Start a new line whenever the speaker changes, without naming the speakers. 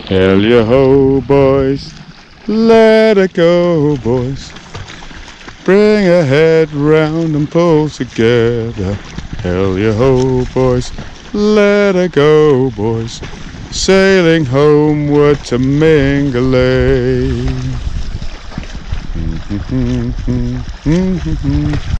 Hell ya ho, boys, let it go, boys. Bring a head round and pull together. Hell ya ho, boys, let it go, boys. Sailing homeward to Mingalay.